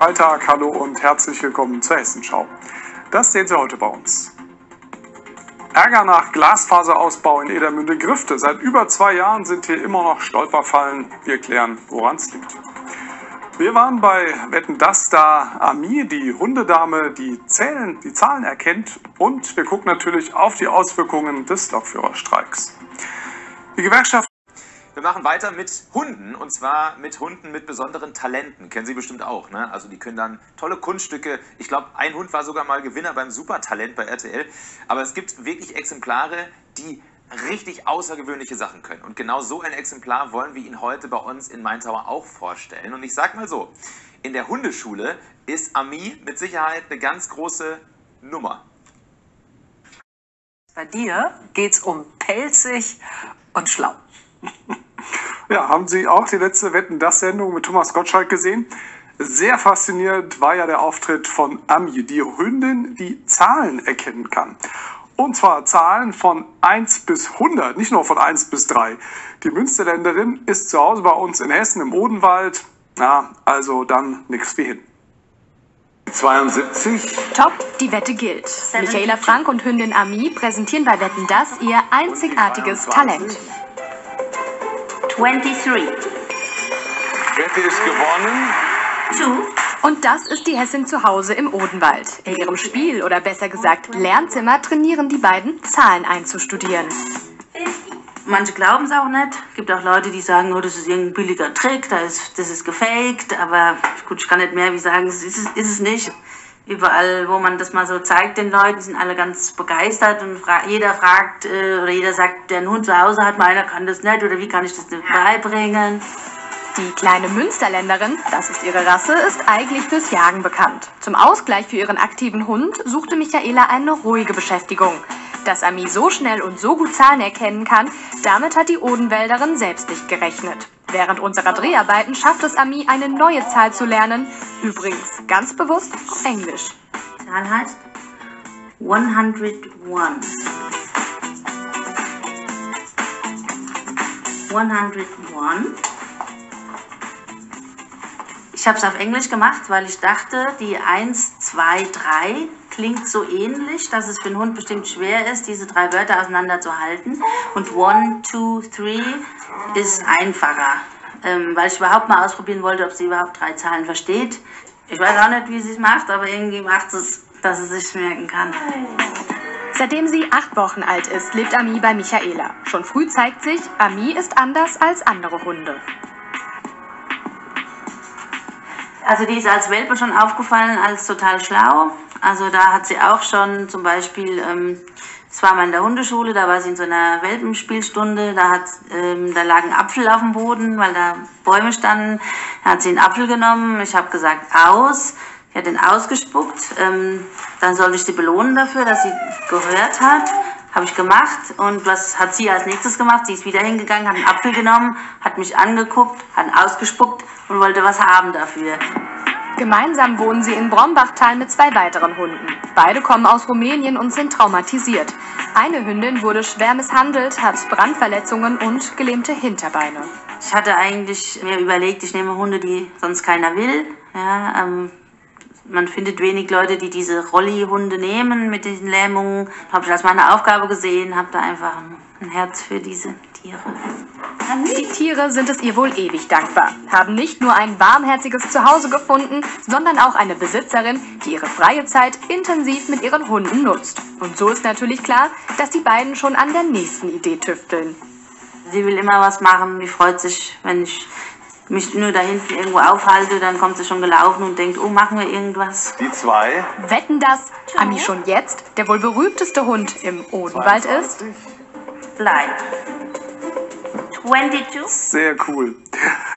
Alltag, hallo und herzlich willkommen zur Hessenschau. Das sehen Sie heute bei uns. Ärger nach Glasfaserausbau in Edermünde-Grifte. Seit über 2 Jahren sind hier immer noch Stolperfallen. Wir klären, woran es liegt. Wir waren bei Wetten, dass da Ami, die Hundedame, die Zahlen erkennt. Und wir gucken natürlich auf die Auswirkungen des Lokführerstreiks. Die Gewerkschaft. Wir machen weiter mit Hunden, und zwar mit Hunden mit besonderen Talenten. Kennen Sie bestimmt auch, ne? Also die können dann tolle Kunststücke. Ich glaube, ein Hund war sogar mal Gewinner beim Supertalent bei RTL. Aber es gibt wirklich Exemplare, die richtig außergewöhnliche Sachen können. Und genau so ein Exemplar wollen wir Ihnen heute bei uns in Mainzauer auch vorstellen. Und ich sag mal so, in der Hundeschule ist Ami mit Sicherheit eine ganz große Nummer. Bei dir geht's um pelzig und schlau. Ja, haben Sie auch die letzte Wetten, dass Sendung mit Thomas Gottschalk gesehen? Sehr faszinierend war ja der Auftritt von Ami, die Hündin, die Zahlen erkennen kann. Und zwar Zahlen von 1 bis 100, nicht nur von 1 bis 3. Die Münsterländerin ist zu Hause bei uns in Hessen im Odenwald. Na, also dann nichts wie hin. 72. Top, die Wette gilt. Michaela Frank und Hündin Ami präsentieren bei Wetten, dass ihr einzigartiges Talent. 23. Wette ist gewonnen. 2. Und das ist die Hessin zu Hause im Odenwald. In ihrem Spiel oder besser gesagt Lernzimmer trainieren die beiden, Zahlen einzustudieren. Manche glauben es auch nicht. Es gibt auch Leute, die sagen, oh, das ist irgendein billiger Trick, das ist gefaked. Aber gut, ich kann nicht mehr wie sagen, es ist es nicht. Überall, wo man das mal so zeigt den Leuten, sind alle ganz begeistert und jeder fragt oder jeder sagt, der einen Hund zu Hause hat, meiner kann das nicht oder wie kann ich das nicht beibringen. Die kleine Münsterländerin, das ist ihre Rasse, ist eigentlich fürs Jagen bekannt. Zum Ausgleich für ihren aktiven Hund suchte Michaela eine ruhige Beschäftigung. Dass Ami so schnell und so gut Zahlen erkennen kann, damit hat die Odenwälderin selbst nicht gerechnet. Während unserer Dreharbeiten schafft es Ami, eine neue Zahl zu lernen. Übrigens ganz bewusst auf Englisch. Die Zahl heißt 101. 101. Ich habe es auf Englisch gemacht, weil ich dachte, die 1, 2, 3 klingt so ähnlich, dass es für einen Hund bestimmt schwer ist, diese 3 Wörter auseinanderzuhalten. Und 1, 2, 3 ist einfacher, weil ich überhaupt mal ausprobieren wollte, ob sie überhaupt 3 Zahlen versteht. Ich weiß auch nicht, wie sie es macht, aber irgendwie macht es, dass sie sich merken kann. Seitdem sie 8 Wochen alt ist, lebt Ami bei Michaela. Schon früh zeigt sich, Ami ist anders als andere Hunde. Also die ist als Welpe schon aufgefallen als total schlau. Also da hat sie auch schon zum Beispiel, das war mal in der Hundeschule, da war sie in so einer Welpenspielstunde, da lag ein Apfel auf dem Boden, weil da Bäume standen. Da hat sie einen Apfel genommen, ich habe gesagt aus, sie hat den ausgespuckt, dann sollte ich sie belohnen dafür, dass sie gehört hat. Habe ich gemacht und was hat sie als nächstes gemacht? Sie ist wieder hingegangen, hat einen Apfel genommen, hat mich angeguckt, hat ihn ausgespuckt und wollte was haben dafür. Gemeinsam wohnen sie in Brombachtal mit 2 weiteren Hunden. Beide kommen aus Rumänien und sind traumatisiert. Eine Hündin wurde schwer misshandelt, hat Brandverletzungen und gelähmte Hinterbeine. Ich hatte eigentlich mir überlegt, ich nehme Hunde, die sonst keiner will. Ja, man findet wenig Leute, die diese Rolli-Hunde nehmen mit diesen Lähmungen. Habe ich als meine Aufgabe gesehen, habe da einfach ein Herz für diese Tiere. Die Tiere sind es ihr wohl ewig dankbar, haben nicht nur ein warmherziges Zuhause gefunden, sondern auch eine Besitzerin, die ihre freie Zeit intensiv mit ihren Hunden nutzt. Und so ist natürlich klar, dass die beiden schon an der nächsten Idee tüfteln. Sie will immer was machen, die freut sich, wenn ich mich nur da hinten irgendwo aufhalte, dann kommt sie schon gelaufen und denkt, oh, machen wir irgendwas. Die 2. Wetten, dass Ami schon jetzt der wohl berühmteste Hund im Odenwald ist? Bleib. 22. Sehr cool.